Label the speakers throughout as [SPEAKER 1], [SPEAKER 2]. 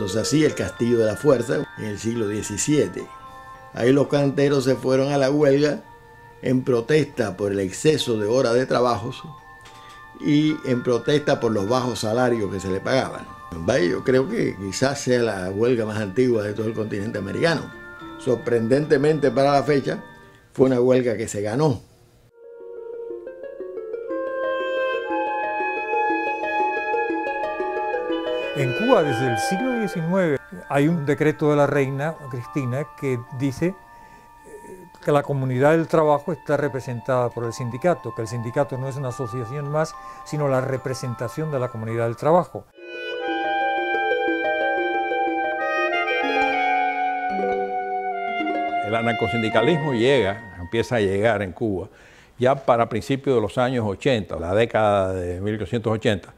[SPEAKER 1] cuando se hacía el Castillo de la Fuerza en el siglo XVII. Ahí los canteros se fueron a la huelga en protesta por el exceso de horas de trabajo y en protesta por los bajos salarios que se le pagaban. Yo creo que quizás sea la huelga más antigua de todo el continente americano. Sorprendentemente para la fecha, fue una huelga que se ganó.
[SPEAKER 2] En Cuba, desde el siglo XIX, hay un decreto de la reina Cristina que dice que la comunidad del trabajo está representada por el sindicato, que el sindicato no es una asociación más, sino la representación de la comunidad del trabajo.
[SPEAKER 3] El anarcosindicalismo empieza a llegar en Cuba ya para principios de los años 80, la década de 1880.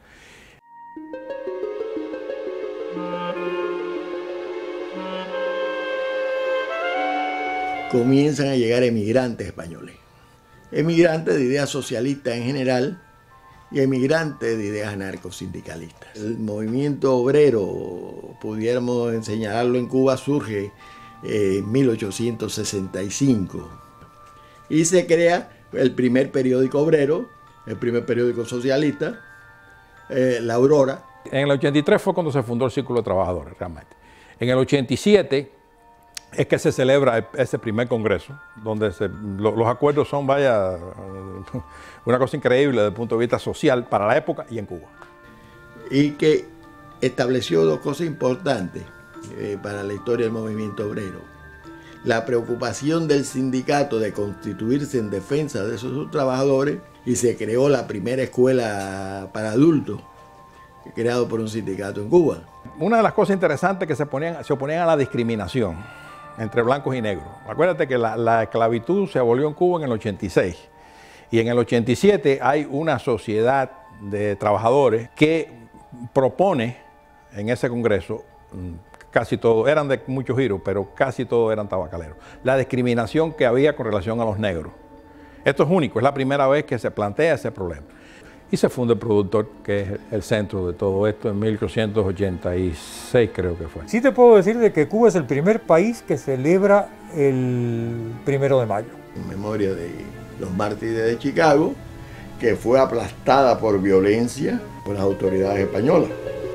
[SPEAKER 1] Comienzan a llegar emigrantes españoles. Emigrantes de ideas socialistas en general y emigrantes de ideas anarcosindicalistas. El movimiento obrero, pudiéramos señalarlo en Cuba, surge en 1865 y se crea el primer periódico obrero, el primer periódico socialista, La Aurora.
[SPEAKER 3] En el 83 fue cuando se fundó el Círculo de Trabajadores, realmente. En el 87 es que se celebra ese primer congreso, donde los acuerdos son, vaya, una cosa increíble desde el punto de vista social para la época y en Cuba.
[SPEAKER 1] Y que estableció dos cosas importantes para la historia del movimiento obrero. La preocupación del sindicato de constituirse en defensa de sus trabajadores, y se creó la primera escuela para adultos, creado por un sindicato en Cuba. Una de las cosas interesantes que se oponían a la discriminación entre blancos y negros. Acuérdate que la esclavitud se abolió en Cuba en el 86 y en el 87 hay una sociedad de trabajadores que propone en ese congreso, casi todos, eran de muchos giros, pero casi todos eran tabacaleros, la discriminación que había con relación a los negros. Esto es único, es la primera vez que se plantea ese problema. Y se funda el productor, que es el centro de todo esto, en 1886 creo que fue.
[SPEAKER 2] Sí te puedo decir de que Cuba es el primer país que celebra el 1 de mayo.
[SPEAKER 1] En memoria de los mártires de Chicago, que fue aplastada por violencia por las autoridades españolas.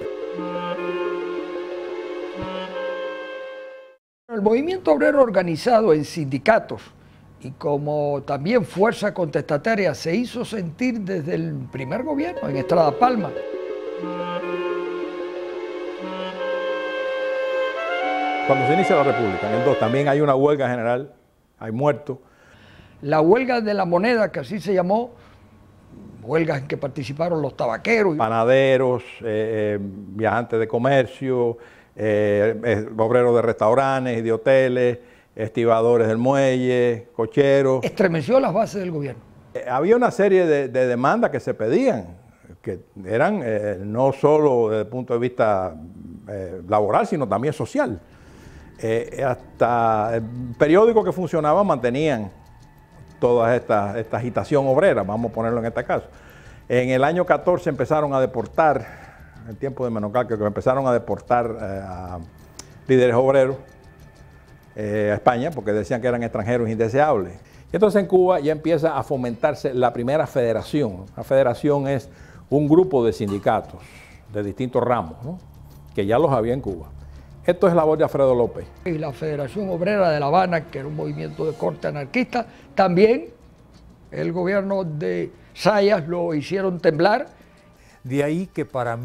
[SPEAKER 4] El movimiento obrero organizado en sindicatos y como también fuerza contestataria se hizo sentir desde el primer gobierno en Estrada Palma.
[SPEAKER 3] Cuando se inicia la República, en el 2, también hay una huelga general, hay muertos.
[SPEAKER 4] La huelga de la moneda, que así se llamó, huelgas en que participaron los tabaqueros.
[SPEAKER 3] Panaderos, viajantes de comercio, obreros de restaurantes y de hoteles, estibadores del muelle, cocheros.
[SPEAKER 4] Estremeció las bases del gobierno.
[SPEAKER 3] Había una serie de demandas que se pedían, que eran no solo desde el punto de vista laboral, sino también social. Hasta el periódico que funcionaba mantenían toda esta agitación obrera, vamos a ponerlo en este caso. En el año 14 empezaron a deportar, en el tiempo de Menocalco, que empezaron a deportar a líderes obreros a España, porque decían que eran extranjeros indeseables. Entonces en Cuba ya empieza a fomentarse la primera federación. La federación es un grupo de sindicatos de distintos ramos, ¿no?, que ya los había en Cuba. Esto es labor de Alfredo López.
[SPEAKER 4] Y la Federación Obrera de La Habana, que era un movimiento de corte anarquista, también el gobierno de Zayas lo hicieron temblar.
[SPEAKER 2] De ahí que para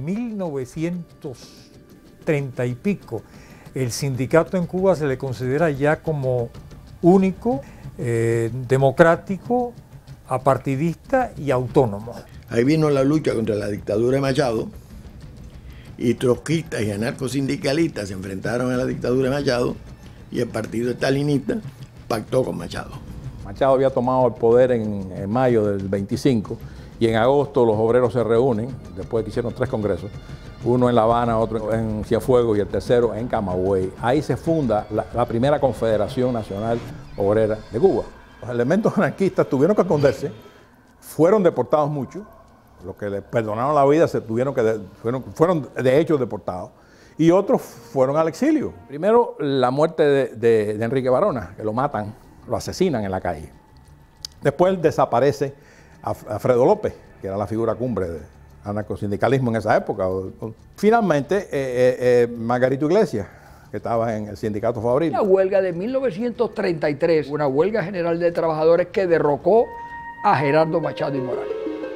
[SPEAKER 2] 1930 y pico, el sindicato en Cuba se le considera ya como único, democrático, apartidista y autónomo. Ahí
[SPEAKER 1] vino la lucha contra la dictadura de Machado, y trotskistas y anarcosindicalistas se enfrentaron a la dictadura de Machado, y el partido estalinista pactó con Machado.
[SPEAKER 3] Machado había tomado el poder en mayo del 25, y en agosto los obreros se reúnen, después que hicieron 3 congresos, uno en La Habana, otro en Cienfuegos y el tercero en Camagüey. Ahí se funda la primera Confederación Nacional Obrera de Cuba. Los elementos anarquistas tuvieron que esconderse, fueron deportados muchos, los que les perdonaron la vida fueron de hecho deportados, y otros fueron al exilio. Primero, la muerte de Enrique Barona, que lo matan, lo asesinan en la calle. Después desaparece Alfredo López, que era la figura cumbre del anarcosindicalismo en esa época. Finalmente, Margarito Iglesias, que estaba en el sindicato Fabril.
[SPEAKER 4] La huelga de 1933, una huelga general de trabajadores que derrocó a Gerardo Machado y Morales.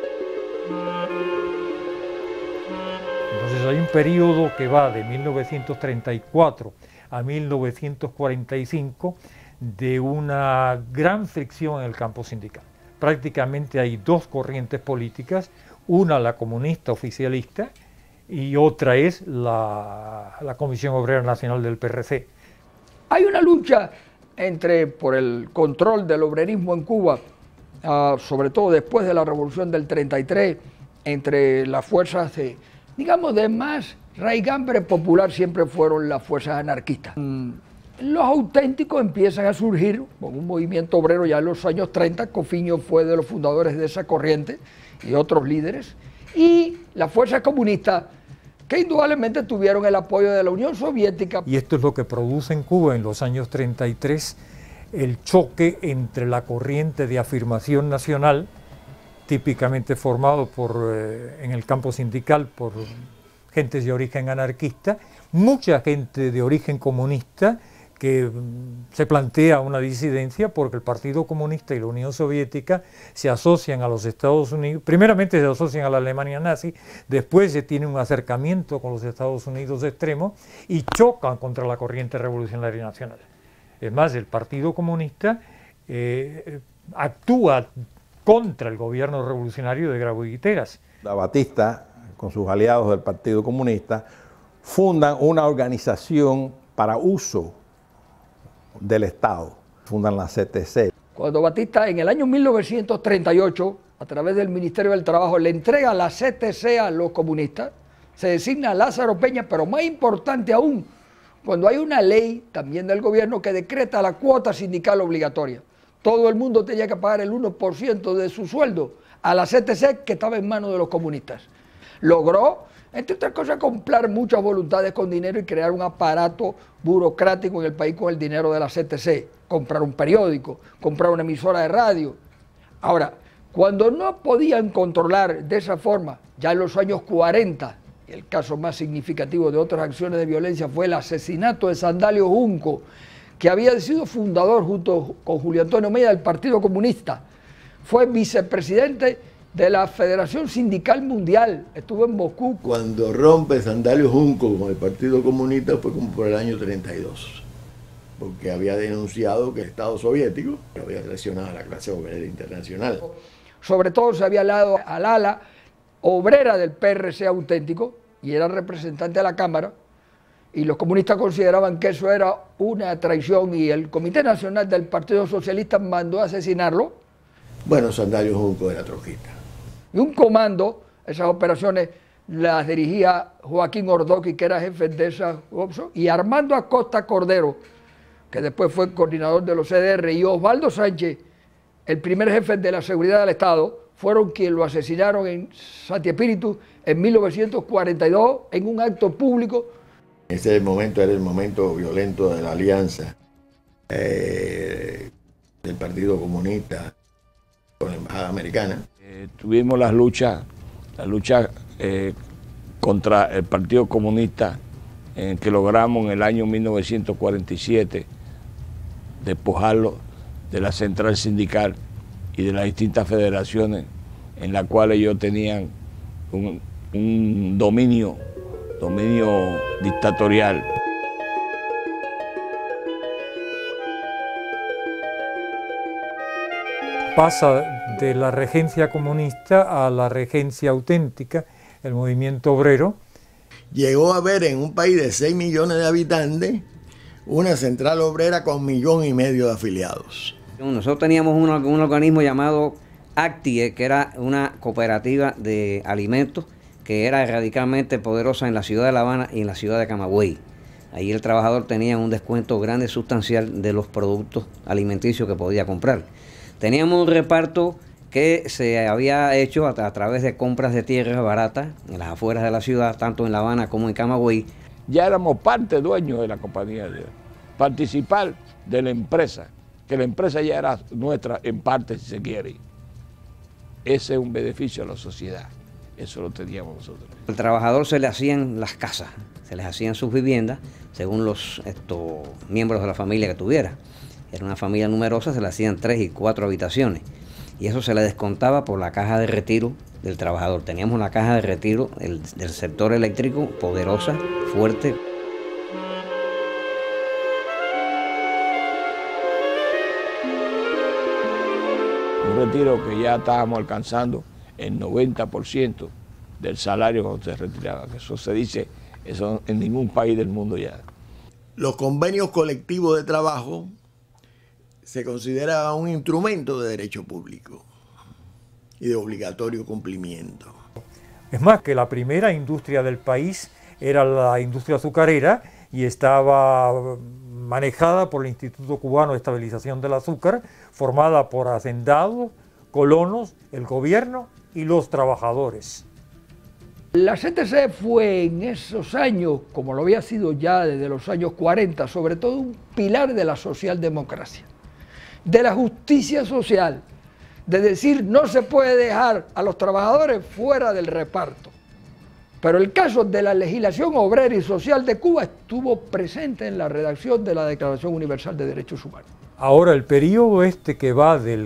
[SPEAKER 2] Entonces hay un periodo que va de 1934 a 1945 de una gran fricción en el campo sindical. Prácticamente hay dos corrientes políticas, una la comunista oficialista y otra es la Comisión Obrera Nacional del PRC.
[SPEAKER 4] Hay una lucha por el control del obrerismo en Cuba, sobre todo después de la Revolución del 33, entre las fuerzas de más raigambre popular siempre fueron las fuerzas anarquistas. Los auténticos empiezan a surgir con un movimiento obrero ya en los años 30, Cofiño fue de los fundadores de esa corriente y otros líderes, y las fuerzas comunistas que indudablemente tuvieron el apoyo de la Unión Soviética.
[SPEAKER 2] Y esto es lo que produce en Cuba en los años 33 el choque entre la corriente de afirmación nacional, típicamente formado en el campo sindical por gentes de origen anarquista, mucha gente de origen comunista que se plantea una disidencia porque el Partido Comunista y la Unión Soviética se asocian a los Estados Unidos, primeramente se asocian a la Alemania nazi, después se tiene un acercamiento con los Estados Unidos extremo y chocan contra la corriente revolucionaria nacional. Es más, el Partido Comunista actúa contra el gobierno revolucionario de Grau y Guiteras. Batista,
[SPEAKER 3] con sus aliados del Partido Comunista, fundan una organización para uso del Estado, fundan la CTC.
[SPEAKER 4] Cuando Batista en el año 1938, a través del Ministerio del Trabajo, le entrega la CTC a los comunistas, se designa a Lázaro Peña, pero más importante aún, cuando hay una ley también del gobierno que decreta la cuota sindical obligatoria. Todo el mundo tenía que pagar el 1% de su sueldo a la CTC que estaba en manos de los comunistas. Logró, entre otras cosas, comprar muchas voluntades con dinero y crear un aparato burocrático en el país con el dinero de la CTC. Comprar un periódico, comprar una emisora de radio. Ahora, cuando no podían controlar de esa forma, ya en los años 40, el caso más significativo de otras acciones de violencia fue el asesinato de Sandalio Junco, que había sido fundador junto con Julio Antonio Mella del Partido Comunista. Fue vicepresidente de la Federación Sindical Mundial, estuvo en Moscú.
[SPEAKER 1] Cuando rompe Sandalio Junco con el Partido Comunista fue como por el año 32, porque había denunciado que el Estado soviético había traicionado a la clase obrera internacional.
[SPEAKER 4] Sobre todo se había alado al ala obrera del PRC auténtico y era representante de la Cámara, y los comunistas consideraban que eso era una traición y el Comité Nacional del Partido Socialista mandó a asesinarlo.
[SPEAKER 1] Bueno, Sandalio Junco era trotskista.
[SPEAKER 4] Y un comando, esas operaciones las dirigía Joaquín Ordoqui, que era jefe de esas OPSO, y Armando Acosta Cordero, que después fue coordinador de los CDR, y Osvaldo Sánchez, el primer jefe de la seguridad del Estado, fueron quienes lo asesinaron en Santi Espíritu en 1942 en un acto público.
[SPEAKER 1] Ese momento era el momento violento de la alianza del Partido Comunista con la Embajada Americana.
[SPEAKER 5] Tuvimos las luchas contra el Partido Comunista que logramos en el año 1947 despojarlo de la central sindical y de las distintas federaciones en las cuales ellos tenían un dominio dictatorial.
[SPEAKER 2] Pasa de la regencia comunista a la regencia auténtica, el movimiento obrero.
[SPEAKER 1] Llegó a haber en un país de 6 millones de habitantes una central obrera con 1,5 millones de afiliados.
[SPEAKER 6] Nosotros teníamos un organismo llamado ACTIE, que era una cooperativa de alimentos que era radicalmente poderosa en la ciudad de La Habana y en la ciudad de Camagüey. Ahí el trabajador tenía un descuento grande, sustancial de los productos alimenticios que podía comprar. Teníamos un reparto que se había hecho a través de compras de tierras baratas en las afueras de la ciudad, tanto en La Habana como en Camagüey.
[SPEAKER 5] ya éramos parte dueños de la compañía, participar de la empresa, que la empresa ya era nuestra en parte, si se quiere. Ese es un beneficio a la sociedad, eso lo teníamos nosotros.
[SPEAKER 6] Al trabajador se le hacían las casas, se les hacían sus viviendas según los miembros de la familia que tuviera. Era una familia numerosa, se le hacían 3 y 4 habitaciones y eso se le descontaba por la caja de retiro del trabajador. Teníamos una caja de retiro del sector eléctrico poderosa, fuerte.
[SPEAKER 5] Un retiro que ya estábamos alcanzando el 90% del salario cuando se retiraba, que eso se dice, eso en ningún país del mundo ya.
[SPEAKER 1] Los convenios colectivos de trabajo se consideraban un instrumento de derecho público y de obligatorio cumplimiento.
[SPEAKER 2] Es más, que la primera industria del país era la industria azucarera y estaba manejada por el Instituto Cubano de Estabilización del Azúcar, formada por hacendados, colonos, el gobierno y los trabajadores.
[SPEAKER 4] La CTC fue en esos años, como lo había sido ya desde los años 40, sobre todo un pilar de la socialdemocracia, de la justicia social, de decir no se puede dejar a los trabajadores fuera del reparto. Pero el caso de la legislación obrera y social de Cuba estuvo presente en la redacción de la Declaración Universal de Derechos Humanos.
[SPEAKER 2] Ahora, el periodo este que va del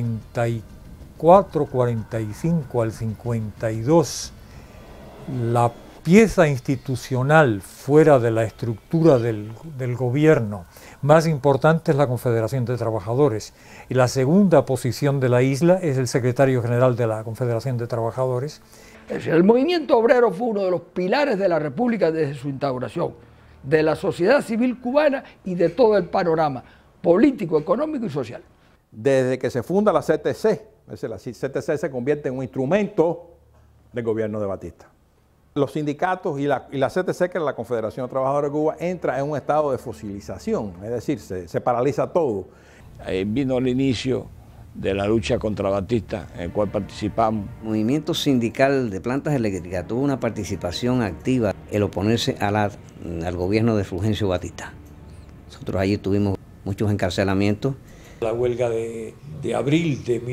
[SPEAKER 2] 44, 45 al 52, la pieza institucional fuera de la estructura del gobierno más importante es la Confederación de Trabajadores y la segunda posición de la isla es el secretario general de la Confederación de Trabajadores.
[SPEAKER 4] Es decir, el movimiento obrero fue uno de los pilares de la República desde su instauración, de la sociedad civil cubana y de todo el panorama político, económico y social.
[SPEAKER 3] Desde que se funda la CTC, la CTC se convierte en un instrumento del gobierno de Batista. Los sindicatos y la CTC, que es la Confederación de Trabajadores de Cuba, entra en un estado de fosilización, es decir, se paraliza todo.
[SPEAKER 5] Ahí vino el inicio de la lucha contra Batista, en el cual participamos.
[SPEAKER 6] El movimiento sindical de plantas eléctricas tuvo una participación activa en oponerse al gobierno de Fulgencio Batista. Nosotros allí tuvimos muchos encarcelamientos.
[SPEAKER 2] La huelga de abril de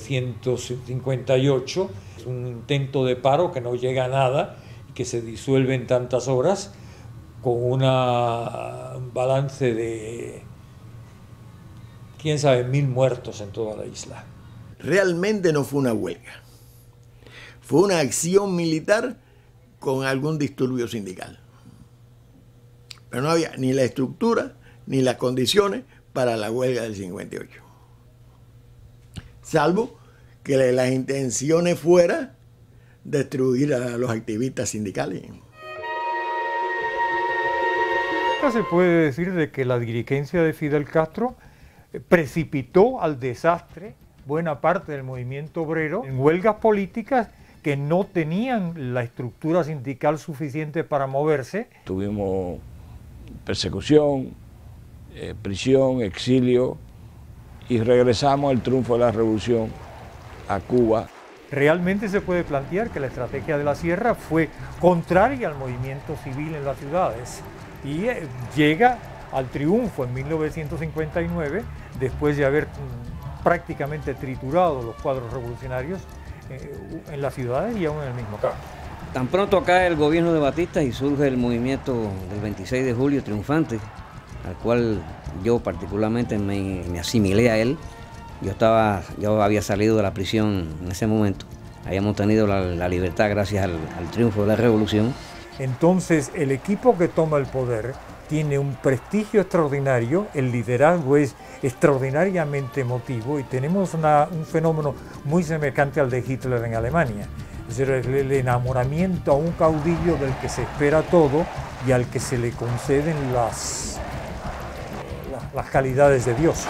[SPEAKER 2] 1958 es un intento de paro que no llega a nada, que se disuelve en tantas horas, con un balance de, quién sabe, 1000 muertos en toda la isla.
[SPEAKER 1] Realmente no fue una huelga, fue una acción militar con algún disturbio sindical. Pero no había ni la estructura ni las condiciones para la huelga del 58. Salvo que las intenciones fueran destruir a los activistas sindicales.
[SPEAKER 2] Se puede decir de que la dirigencia de Fidel Castro precipitó al desastre buena parte del movimiento obrero en huelgas políticas que no tenían la estructura sindical suficiente para moverse.
[SPEAKER 5] Tuvimos persecución, prisión, exilio y regresamos al triunfo de la revolución a Cuba.
[SPEAKER 2] Realmente se puede plantear que la estrategia de la Sierra fue contraria al movimiento civil en las ciudades y llega al triunfo en 1959 después de haber prácticamente triturado los cuadros revolucionarios en las ciudades y aún en el mismo campo.
[SPEAKER 6] Tan pronto cae el gobierno de Batista y surge el movimiento del 26 de julio triunfante, al cual yo particularmente me asimilé a él. Yo había salido de la prisión en ese momento, habíamos tenido la libertad gracias al triunfo de la revolución.
[SPEAKER 2] Entonces el equipo que toma el poder tiene un prestigio extraordinario, el liderazgo es extraordinariamente emotivo y tenemos un fenómeno muy semejante al de Hitler en Alemania. Es decir, el enamoramiento a un caudillo del que se espera todo y al que se le conceden las calidades de Dios.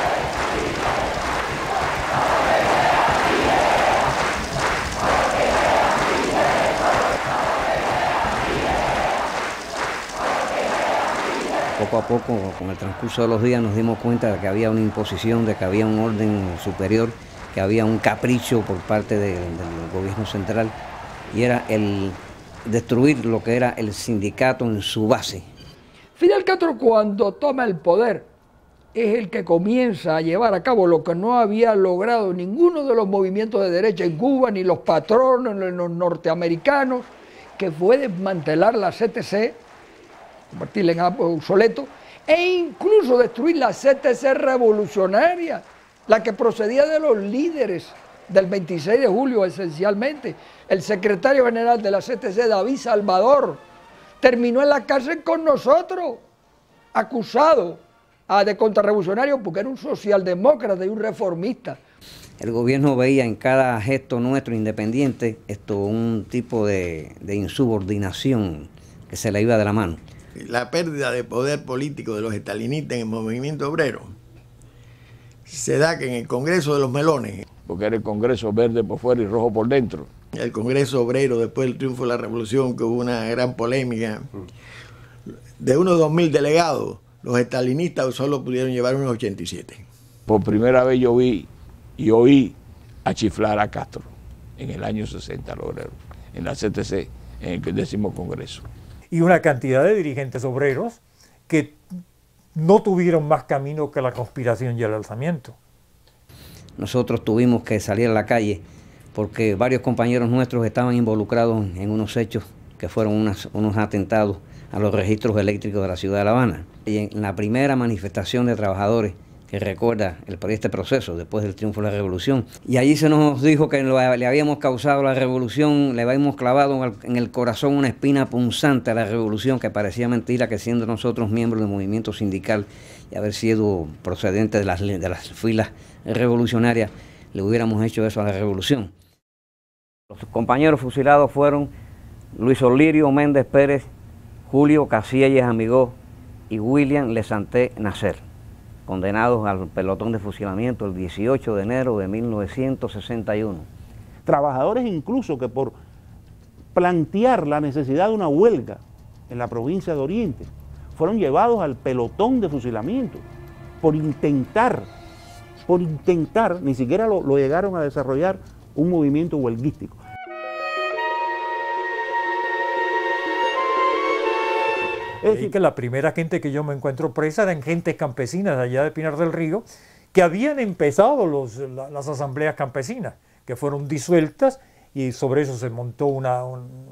[SPEAKER 6] Poco a poco, con el transcurso de los días, nos dimos cuenta de que había una imposición, de que había un orden superior, que había un capricho por parte del gobierno central, y era el destruir lo que era el sindicato en su base.
[SPEAKER 4] Fidel Castro, cuando toma el poder, es el que comienza a llevar a cabo lo que no había logrado ninguno de los movimientos de derecha en Cuba, ni los patronos, ni los norteamericanos, que fue desmantelar la CTC, convertirla en algo obsoleto, e incluso destruir la CTC revolucionaria, la que procedía de los líderes del 26 de julio esencialmente. El secretario general de la CTC, David Salvador, terminó en la cárcel con nosotros, acusado de contrarrevolucionario porque era un socialdemócrata y un reformista.
[SPEAKER 6] El gobierno veía en cada gesto nuestro independiente un tipo de insubordinación que se le iba de la mano.
[SPEAKER 1] La pérdida de poder político de los estalinistas en el movimiento obrero se da que en el Congreso de los Melones,
[SPEAKER 5] porque era el Congreso verde por fuera y rojo por dentro.
[SPEAKER 1] El Congreso Obrero, después del triunfo de la Revolución, que hubo una gran polémica, de unos 2.000 delegados, los estalinistas solo pudieron llevar unos 87.
[SPEAKER 5] Por primera vez yo vi y oí a chiflar a Castro en el año 60, en la CTC, en el 10º Congreso.
[SPEAKER 2] Y una cantidad de dirigentes obreros que no tuvieron más camino que la conspiración y el alzamiento.
[SPEAKER 6] Nosotros tuvimos que salir a la calle porque varios compañeros nuestros estaban involucrados en unos hechos que fueron unos atentados a los registros eléctricos de la ciudad de La Habana. Y en la primera manifestación de trabajadores que recuerda este proceso después del triunfo de la revolución, y allí se nos dijo que le habíamos causado la revolución, le habíamos clavado en el corazón una espina punzante a la revolución, que parecía mentira que siendo nosotros miembros del movimiento sindical y haber sido procedentes de las filas revolucionarias, le hubiéramos hecho eso a la revolución. Los compañeros fusilados fueron Luis Olirio Méndez Pérez, Julio Casillas Amigó y William Lesanté Nacer, condenados al pelotón de fusilamiento el 18 de enero de 1961.
[SPEAKER 7] Trabajadores incluso que por plantear la necesidad de una huelga en la provincia de Oriente fueron llevados al pelotón de fusilamiento por intentar, ni siquiera lo llegaron a desarrollar un movimiento huelguístico.
[SPEAKER 2] Es decir, que la primera gente que yo me encuentro presa eran gentes campesinas de allá de Pinar del Río, que habían empezado las asambleas campesinas, que fueron disueltas y sobre eso se montó una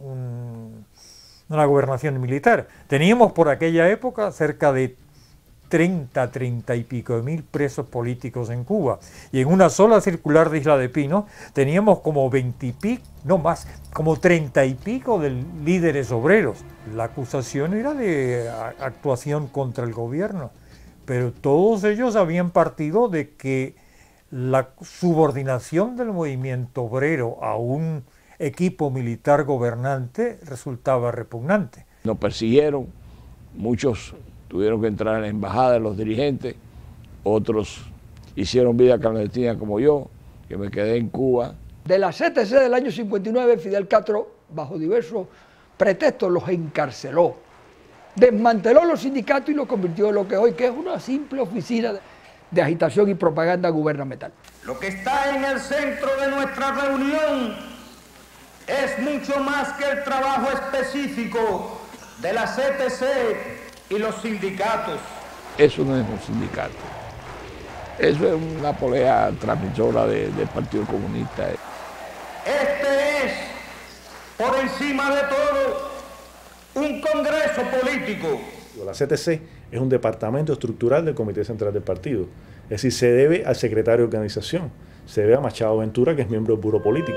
[SPEAKER 2] gobernación militar. Teníamos por aquella época cerca de 30 y pico de mil presos políticos en Cuba, y en una sola circular de Isla de Pino teníamos como 20 y pico, no más, como 30 y pico de líderes obreros. La acusación era de actuación contra el gobierno, pero todos ellos habían partido de que la subordinación del movimiento obrero a un equipo militar gobernante resultaba repugnante.
[SPEAKER 5] Nos persiguieron, muchos tuvieron que entrar en la embajada de los dirigentes, otros hicieron vida clandestina como yo, que me quedé en Cuba.
[SPEAKER 4] De la CTC del año 59, Fidel Castro, bajo diversos pretextos, los encarceló. Desmanteló los sindicatos y los convirtió en lo que hoy que es una simple oficina de agitación y propaganda gubernamental.
[SPEAKER 8] Lo que está en el centro de nuestra reunión es mucho más que el trabajo específico de la CTC y los sindicatos.
[SPEAKER 5] Eso no es un sindicato. Eso es una polea transmisora del Partido Comunista.
[SPEAKER 8] Este es, por encima de todo, un congreso político.
[SPEAKER 9] La CTC es un departamento estructural del Comité Central del Partido. Es decir, se debe al secretario de organización, se debe a Machado Ventura, que es miembro del Buró Político.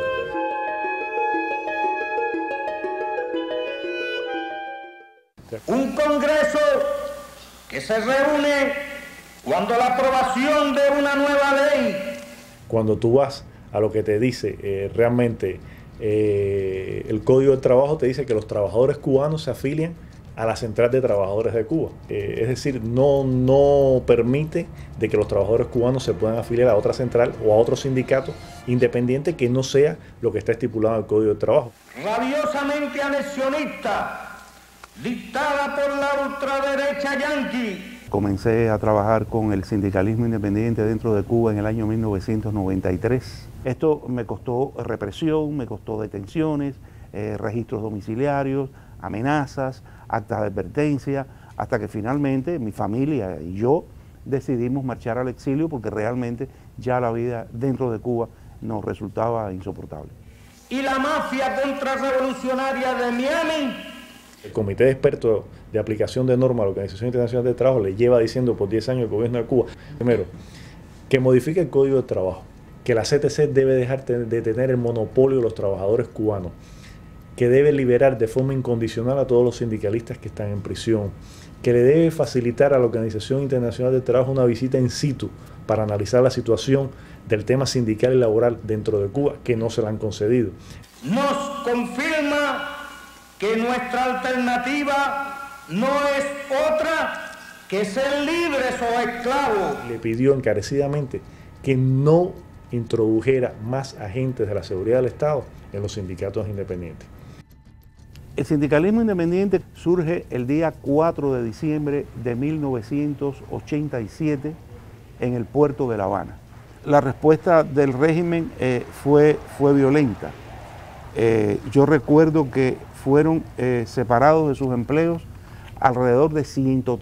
[SPEAKER 8] Un congreso que se reúne cuando la aprobación de una nueva ley.
[SPEAKER 9] Cuando tú vas a lo que te dice realmente el Código del Trabajo, te dice que los trabajadores cubanos se afilian a la Central de Trabajadores de Cuba. Es decir, no permite de que los trabajadores cubanos se puedan afiliar a otra central o a otro sindicato independiente que no sea lo que está estipulado en el Código del Trabajo.
[SPEAKER 8] Rabiosamente anexionista, dictada por la ultraderecha yanqui.
[SPEAKER 7] Comencé a trabajar con el sindicalismo independiente dentro de Cuba en el año 1993. Esto me costó represión, me costó detenciones, registros domiciliarios, amenazas, actas de advertencia, hasta que finalmente mi familia y yo decidimos marchar al exilio porque realmente ya la vida dentro de Cuba nos resultaba insoportable.
[SPEAKER 8] Y la mafia contrarrevolucionaria de Miami.
[SPEAKER 9] El Comité de Expertos de Aplicación de Normas de la Organización Internacional del Trabajo le lleva diciendo por 10 años al gobierno de Cuba, primero, que modifique el Código de Trabajo, que la CTC debe dejar de tener el monopolio de los trabajadores cubanos, que debe liberar de forma incondicional a todos los sindicalistas que están en prisión, que le debe facilitar a la Organización Internacional del Trabajo una visita in situ para analizar la situación del tema sindical y laboral dentro de Cuba, que no se la han concedido.
[SPEAKER 8] Nos confirma que nuestra alternativa no es otra que ser libres o esclavos.
[SPEAKER 9] Le pidió encarecidamente que no introdujera más agentes de la seguridad del Estado en los sindicatos independientes.
[SPEAKER 7] El sindicalismo independiente surge el día 4 de diciembre de 1987 en el puerto de La Habana. La respuesta del régimen fue violenta. Yo recuerdo que fueron separados de sus empleos alrededor de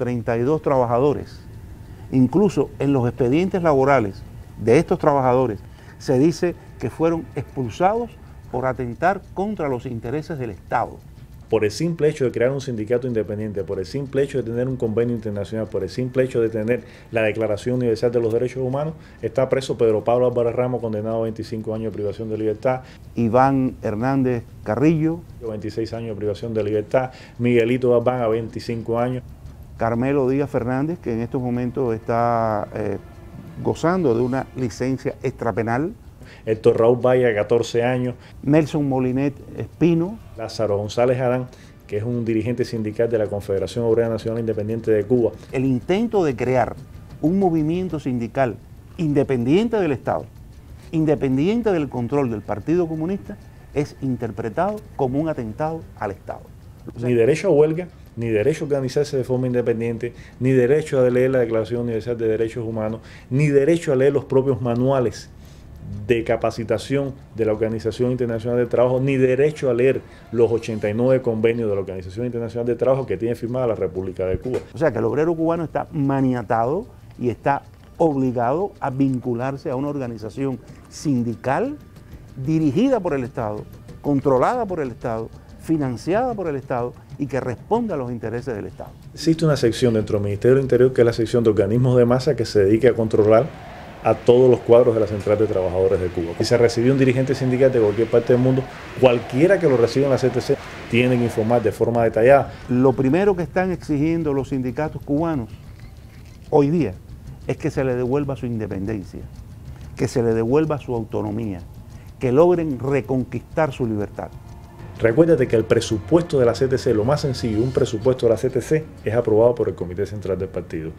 [SPEAKER 7] 132 trabajadores. Incluso en los expedientes laborales de estos trabajadores se dice que fueron expulsados por atentar contra los intereses del Estado.
[SPEAKER 9] Por el simple hecho de crear un sindicato independiente, por el simple hecho de tener un convenio internacional, por el simple hecho de tener la Declaración Universal de los Derechos Humanos, está preso Pedro Pablo Álvarez Ramos, condenado a 25 años de privación de libertad.
[SPEAKER 7] Iván Hernández Carrillo,
[SPEAKER 9] 26 años de privación de libertad. Miguelito Galván, a 25 años.
[SPEAKER 7] Carmelo Díaz Fernández, que en estos momentos está gozando de una licencia extrapenal.
[SPEAKER 9] Héctor Raúl Valle, 14 años.
[SPEAKER 7] Nelson Molinet Espino.
[SPEAKER 9] Lázaro González Adán, que es un dirigente sindical de la Confederación Obrera Nacional Independiente de Cuba.
[SPEAKER 7] El intento de crear un movimiento sindical independiente del Estado, independiente del control del Partido Comunista, es interpretado como un atentado al Estado.
[SPEAKER 9] Ni derecho a huelga, ni derecho a organizarse de forma independiente, ni derecho a leer la Declaración Universal de Derechos Humanos, ni derecho a leer los propios manuales de capacitación de la Organización Internacional del Trabajo, ni derecho a leer los 89 convenios de la Organización Internacional del Trabajo que tiene firmada la República de Cuba.
[SPEAKER 7] O sea que el obrero cubano está maniatado y está obligado a vincularse a una organización sindical dirigida por el Estado, controlada por el Estado, financiada por el Estado y que responde a los intereses del Estado.
[SPEAKER 9] Existe una sección dentro del Ministerio del Interior que es la sección de organismos de masa que se dedica a controlar a todos los cuadros de la Central de Trabajadores de Cuba. Si se recibió un dirigente sindical de cualquier parte del mundo, cualquiera que lo reciba en la CTC tiene que informar de forma detallada.
[SPEAKER 7] Lo primero que están exigiendo los sindicatos cubanos hoy día es que se le devuelva su independencia, que se le devuelva su autonomía, que logren reconquistar su libertad.
[SPEAKER 9] Recuérdate que el presupuesto de la CTC, lo más sencillo, un presupuesto de la CTC es aprobado por el Comité Central del Partido.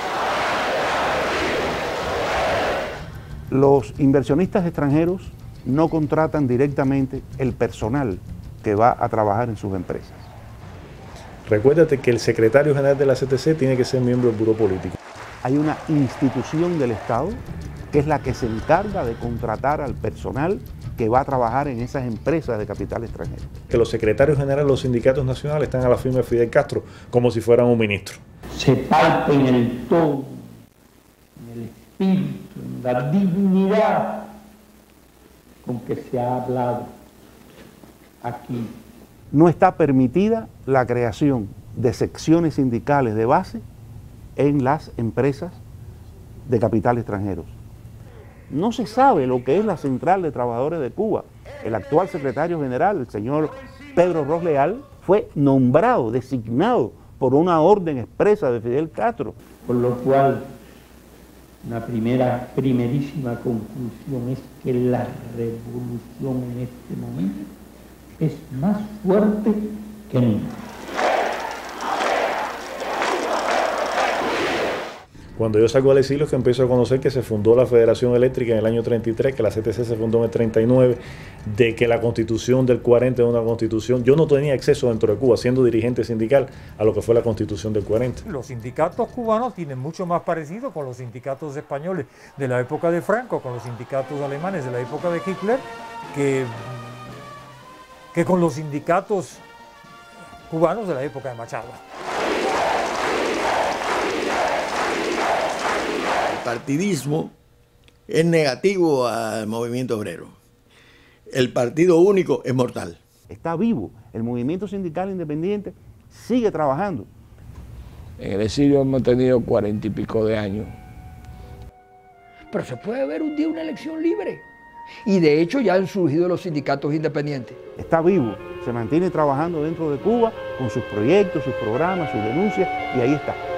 [SPEAKER 7] Los inversionistas extranjeros no contratan directamente el personal que va a trabajar en sus empresas.
[SPEAKER 9] Recuérdate que el secretario general de la CTC tiene que ser miembro del Buró Político.
[SPEAKER 7] Hay una institución del Estado que es la que se encarga de contratar al personal que va a trabajar en esas empresas de capital extranjero.
[SPEAKER 9] Que los secretarios generales de los sindicatos nacionales están a la firma de Fidel Castro como si fueran un ministro.
[SPEAKER 10] Se palpa en el tono, en el espíritu, en la dignidad con que se ha hablado aquí.
[SPEAKER 7] No está permitida la creación de secciones sindicales de base en las empresas de capital extranjeros. No se sabe lo que es la Central de Trabajadores de Cuba. El actual secretario general, el señor Pedro Ros Leal, fue nombrado, designado por una orden expresa de Fidel Castro.
[SPEAKER 10] Por lo cual, una primerísima conclusión es que la revolución en este momento es más fuerte que nunca.
[SPEAKER 9] Cuando yo salgo al exilio es que empiezo a conocer que se fundó la Federación Eléctrica en el año 33, que la CTC se fundó en el 39, de que la Constitución del 40 es una Constitución. Yo no tenía acceso dentro de Cuba, siendo dirigente sindical, a lo que fue la Constitución del 40.
[SPEAKER 2] Los sindicatos cubanos tienen mucho más parecido con los sindicatos españoles de la época de Franco, con los sindicatos alemanes de la época de Hitler, que que con los sindicatos cubanos de la época de Machado.
[SPEAKER 1] El partidismo es negativo al movimiento obrero. El partido único es mortal.
[SPEAKER 7] Está vivo. El movimiento sindical independiente sigue trabajando.
[SPEAKER 5] En el exilio hemos tenido 40 y pico de años.
[SPEAKER 4] Pero se puede ver un día una elección libre. Y de hecho ya han surgido los sindicatos independientes.
[SPEAKER 7] Está vivo, se mantiene trabajando dentro de Cuba con sus proyectos, sus programas, sus denuncias, y ahí está.